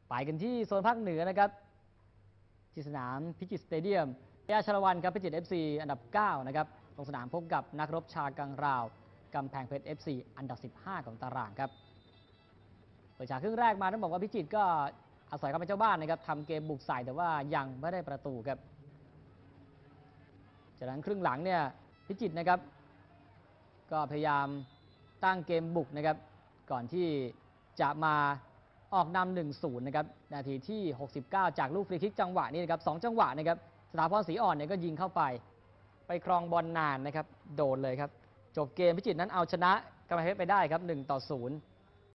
ไปกันที่โซนภาคเหนือนะครับที่สนามพิจิตรสเตเดียมราชรวันครับพิจิตร FC อันดับ9นะครับลงสนามพบกับนักรบชากังราวกำแพงเพชร FC อันดับ15ของตารางครับเปิดฉากครึ่งแรกมาต้องบอกว่าพิจิตรก็อาศัยความเป็นเจ้าบ้านนะครับทำเกมบุกใส่แต่ว่ายังไม่ได้ประตูครับจากนั้นครึ่งหลังเนี่ยพิจิตรนะครับก็พยายามตั้งเกมบุกนะครับก่อนที่จะมาออกนำ 1-0 นะครับนาทีที่69จากลูกฟรีคิกจังหวะนี้นะครับ2จังหวะนะครับสถาพรศรีอ่อนเนี่ยก็ยิงเข้าไปครองบอลนานนะครับโดนเลยครับจบเกมพิจิตรนั้นเอาชนะกำแพงเพชรไปได้ครับ1-0